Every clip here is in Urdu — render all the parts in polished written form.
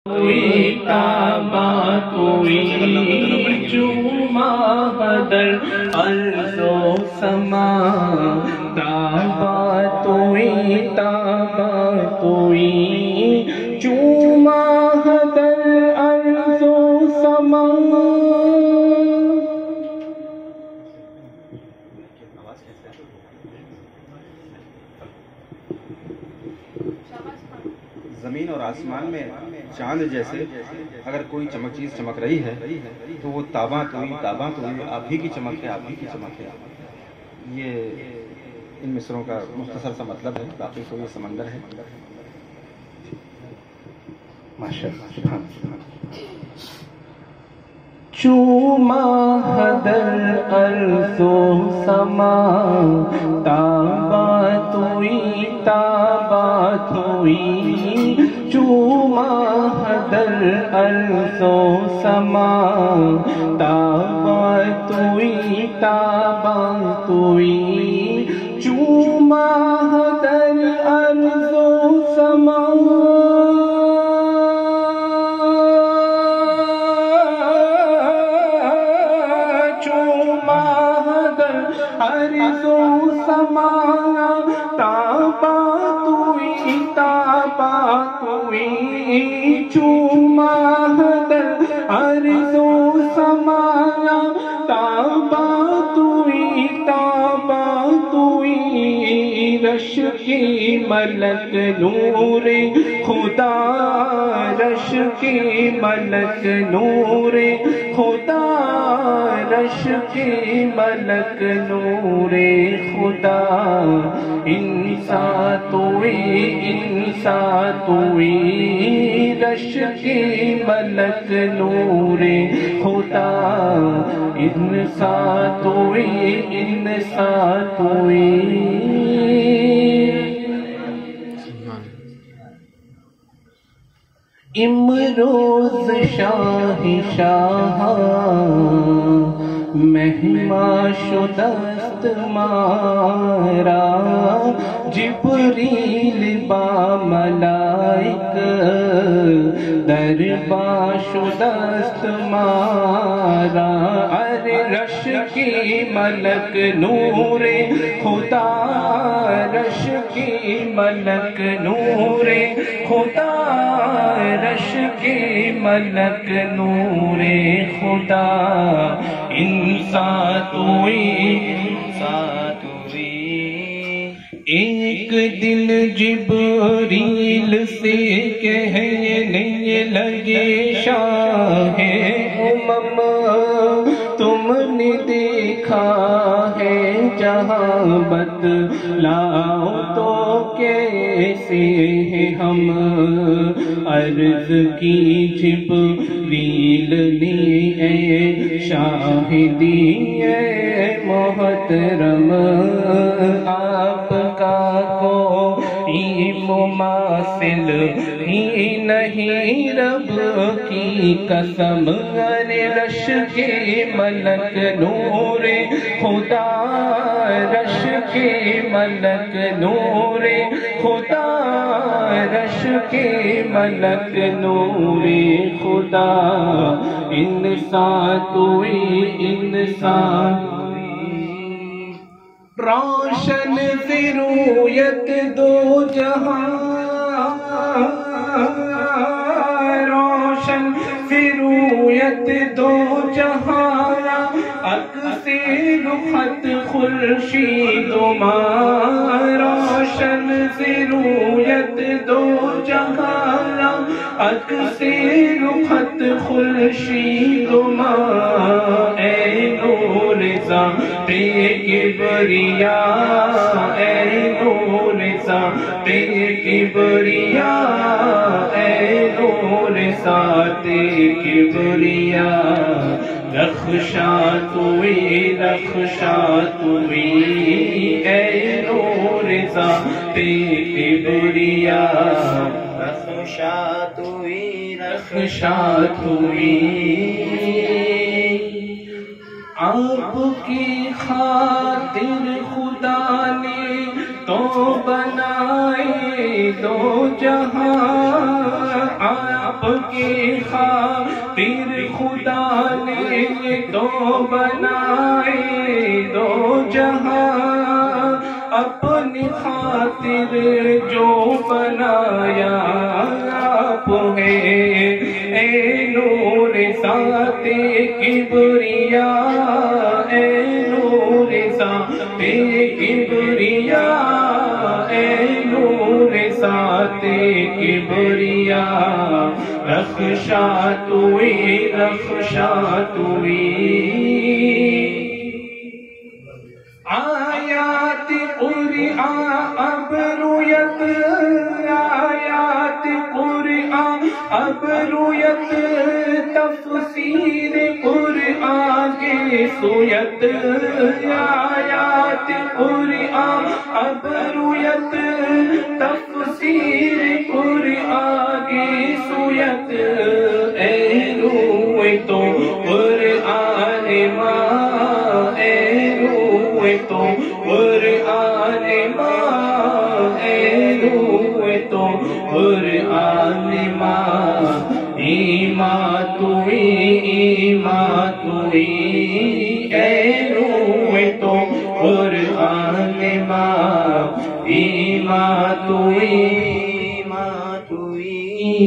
تابا کوئی چوما بدر ارض و سما تابا کوئی چوما بدر ارض و سما زمین اور آسمان میں چاند جیسے اگر کوئی چیز چمک رہی ہے تو وہ تاباں توئی آپ ہی کی چمک ہے، آپ ہی کی چمک ہے۔ یہ ان مصروں کا مختصر سا مطلب ہے، باقی تو یہ سمندر ہے۔ ماشاءاللہ۔ چوما در ارض و سما تابا توئی چوما در ارض و سما تابا توئی چوما در ارض و سما ارض و سما تابا توئی چوما در ارض و سما تابا توئی رش کی ملک نور خدا رش کی ملک نور خدا رش کی ملک نور خدا انسان توئی رش کی ملک نور خدا انسان توئی امروز شاہ مہما شدست مارا جبریل با ملائک دربا شدست مارا ارے رش کی ملک نور خدا رش کی ملک نور خدا رش کی ملک نور خدا انسان توئی ایک دن جبریل سے کہنے لگے شاہ امم تم نے دیکھا ہے جہاں بتلاؤ تو کیسے ہیں ہم عرض کی جبریل نے اے شاہدی اے محترم آپ کا کوئی مماثل ہی نہیں رب کی قسم ارے رش کے ملک نور خدا رش کے ملک نور خدا رش کے ملک نور خدا انسان روشن سے رویت دو جہاں روشن سے رویت دو جہاں اکسے رخت خورشید ماں روشن سے رویت دو جہاں اکسے رخت خورشید ماں اے نور ذات کبریا اے نور ذات کبریا اے نور ذات کبریا رخشا توئی اے نور ذات کبریا رخشا توئی آپ کی خاطر خدا نے تو بنائے دو جہاں آپ کی خاطر خدا نے تو بنائے دو جہاں، اپنی خاطر جو بنایا آپ ہے، اے نور ذات کبریاء، اے نور ذات کبریاء، اے نور ذات کبریاء، رخشا توئی، رخشا توئی، آیات قرآن اب رویت، آیات قرآن اب رویت، تفسیر قرآن کی سویت، آیات قرآن اب رویت، تفسیر قرآن کی سویت، اے روح تو قرآن ماں، اے روح تو قرآن ماں، اے روح تو قرآن ماں، ایمان توئی، ایمان توئی، اے روح تو قرآن ماں، ایمان توئی، ایمان توئی،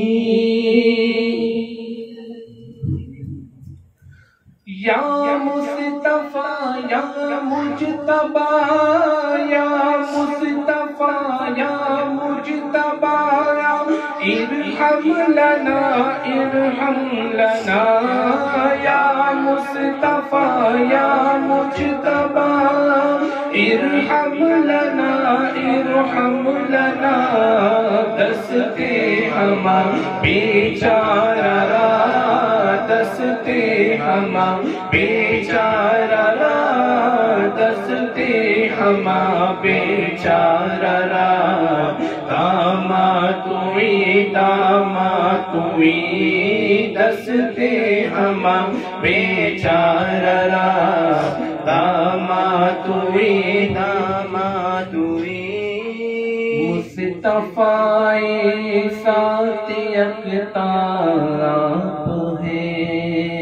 یا مصطفیٰ یا مجتبیٰ، یا مصطفیٰ یا مجتبیٰ، ارحم لنا، ارحم لنا، یا مصطفیٰ یا مجتبیٰ، ارحم لنا، ارحم لنا، دستے ہما بیچارہ را، دستے ہما بیچارہ را، دستے ہما بیچارہ را، داماد توئی، داماد توئی، دستے ہما بیچارہ را، داماد توئی، داماد توئی، مصطفیٰ ساتھ یکتا آپ ہیں،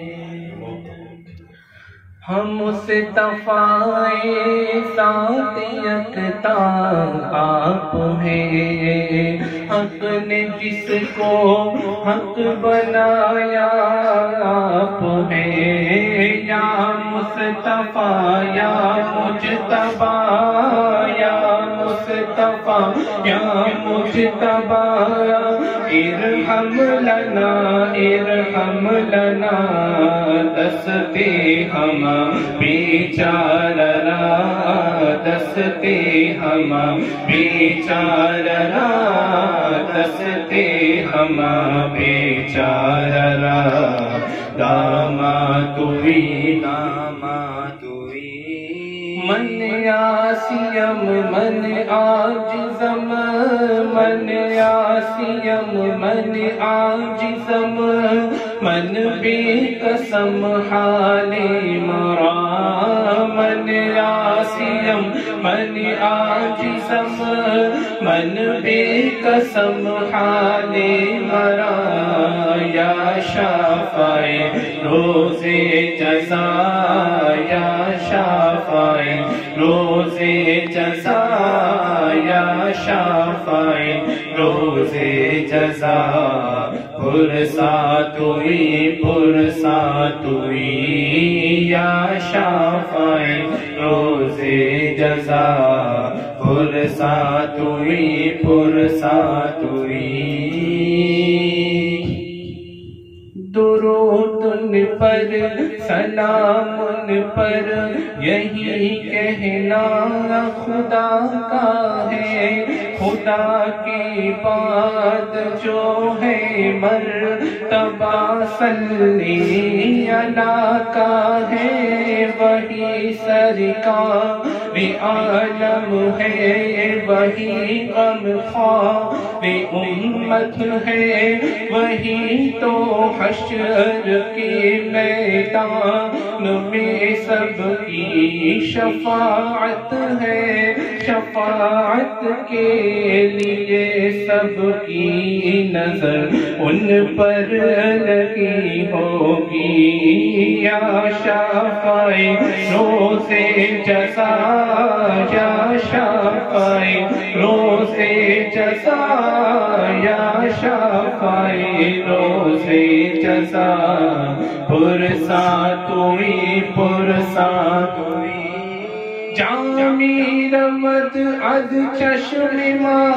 ہم مصطفیٰ ساتھ یکتا آپ ہیں، حق نے جس کو حق بنایا آپ ہیں، یا مصطفیٰ یا مجتبیٰ، یا مصطفیٰ یا مجتبیٰ، ارحم لنا، ارحم لنا، دستے ہما بیچارہ را، دستے ہما بیچارہ را، دستے ہما بیچارہ را، داماد توئی، داماد توئی، من عاصیم من عاجزم، من عاصیم من عاجزم، من بی قسم حال مرا، من عاصیم من عاجزم، من بی قسم حال مرا، یا شافع روز جزا، یا شافع روز جزا، یا شافع روز جزا، پرسا توئی، پرسا توئی، یا شافع روز جزا، پرسا توئی، پرسا توئی، درود ان پر سلام ان پر، یہی کہنا خدا کا ہے، خدا کی بات جو ہے مرتبہ صلی اللہ کا ہے، وہی سرکار عالم ہے، وہی غم خوار امت ہے، وہی تو حشر کے میدان میں سب کی شفاعت ہے، شفاعت کے لیے سب کی نظر ان پر لگی ہوگی یا شفاع روز جزا یا شفاع روز جزا یا شفاع روز جزا پرسا توئی جامی رود از چشم ماں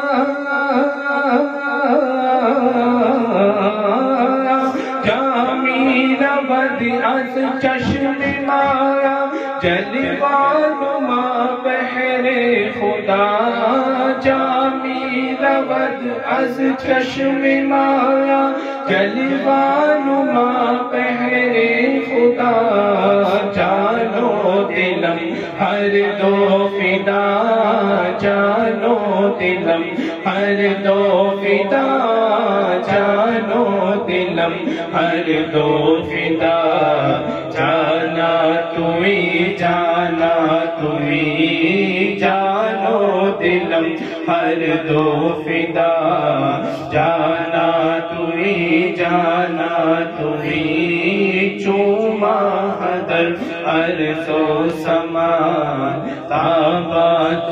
جامی رود از چشم ماں جلوہ نما بحر خدا جامی رود از چشم ماں جلوہ نما بحر خدا جانو دلم ہر دو فدا جانو دلم ہر دو فدا جانو دلم ہر دو فدا جانا تمہیں جانو دلم ہر دو فدا جانا تمہیں چوما حدر عرض و سمان تابا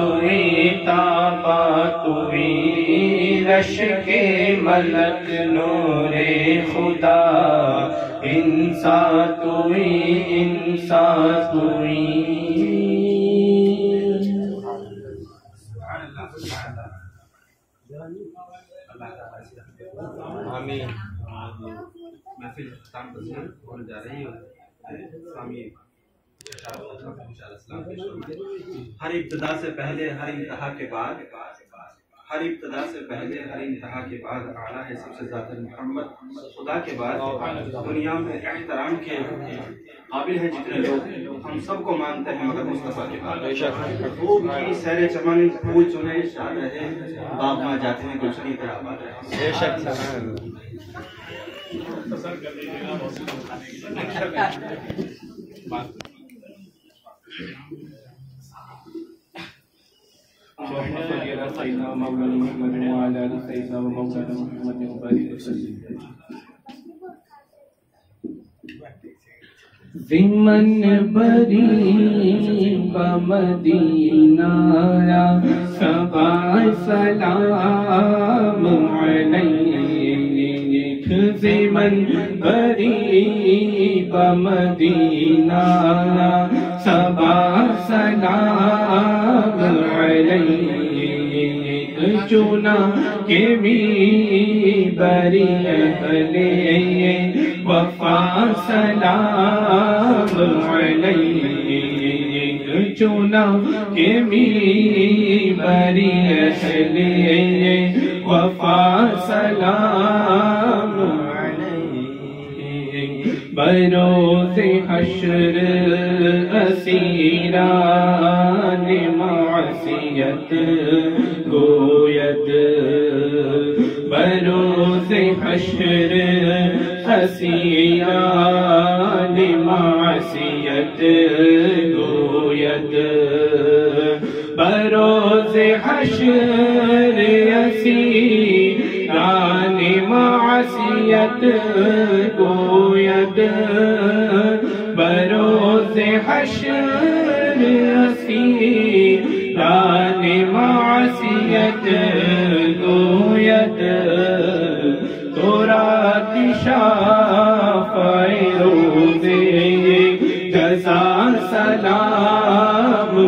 تمہیں رش کے ملک نور خدا انسان تمہیں آمین۔ محفل اختتام پذیر ہونے جا رہی ہے۔ ہر ابتدا سے پہلے ہر انتہا کے بعد اعلیٰ ہے سب سے زیادہ محمد خدا کے بعد دنیا میں احترام کے قابل ہیں جتنے لوگ ہم سب کو مانتے ہیں مگر مصطفیٰ کے بعد خوب کی سیر چمن پھول چنے شاد رہے باغ میں جاتے ہیں گلشنی پہ آباد رہے بے شک سيدنا مولانا محمد وعلى آل سيدنا مولانا محمد وبارك وسلم ضمن بری بمدینہ سبا سلام علیک ضمن بری بمدینہ سبا سلام علیک چنا کہ بری اہل وفا سلام علیک چنا کہ بری اہل وفا سلام علیک بروز حشر اسیران معصیت گوید بروز حشر اسیران معصیت گوید بروز حشر اسیران معصیت گوید بروز حشر اسیران معصیت گوید تورا کی شافع روز جزا سلام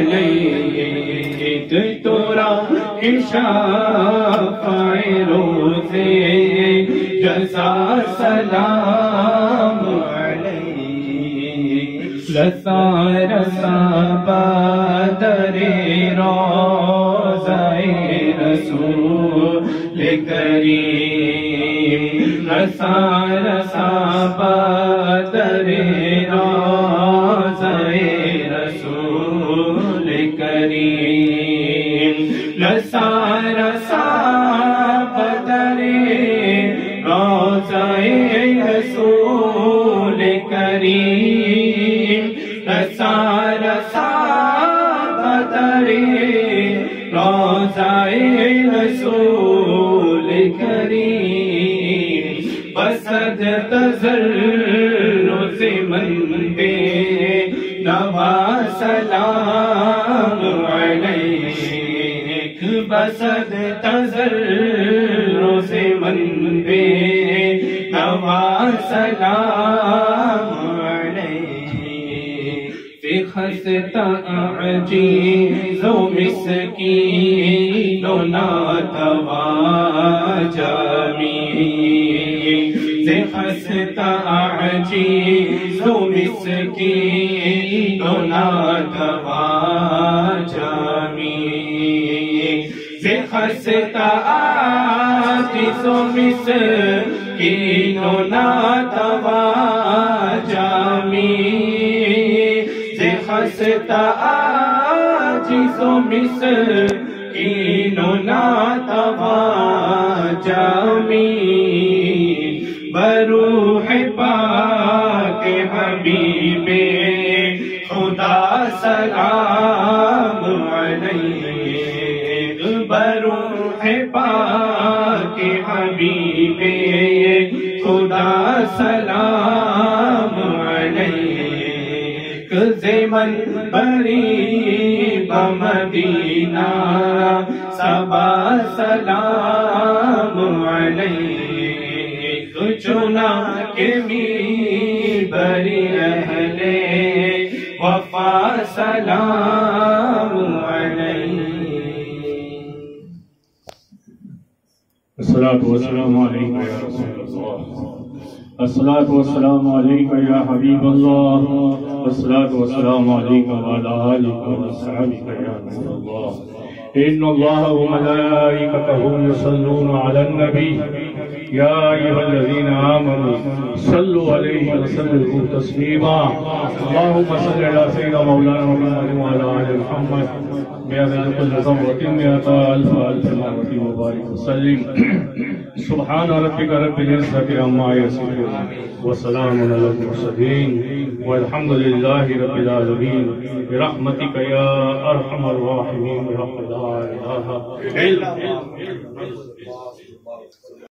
علیک تورا کی شافع روز جزا سلام علیک رسا رسا بدر روضہ رسول کریم رسا رسا بدر روضہ رسول کریم رسا رسا بدر روضہ رسول کریم رسا رسا بدر بسد تزرز من بے نوا سلام علیک بسد تزرز من بے نوا سلام علیک فی خست عجیز و مسکین و ناتوا جمیع فی خست عجیز و مسکین و ناتوا جمیع فی خست عاجز و مسکین و ناتوا جمیع خست عاجز و مسکین و ناتوا جمیع بروح پاک حبیب خدا سلام علیک بروح پاک حبیب خدا سلام علیک زمن بری بمدینہ صبا سلام علیک چنا کے می بری اہل وفا سلام علیک الصلاة والسلام علیک یا رسول اللہ الصلاة والسلام علیک یا حبیب اللہ الصلاة والسلام علیک وعلی آلک وصحبک یا نور اللہ ان اللہ وملائکتہ یصلون علی النبی یا ایھا الذین آمنوا صلوا علیہ وسلموا تسلیما اللهم صل علی سیدنا مولانا محمد وعلی آل محمد بعدد كل ذرة مئة ألف مرة وبارك وسلم سبحان ربك رب العزة عما يصفون وسلام على المرسلين والحمد لله رب العالمين برحمتك يا أرحم الراحمين برحمة لا إله إلا الله.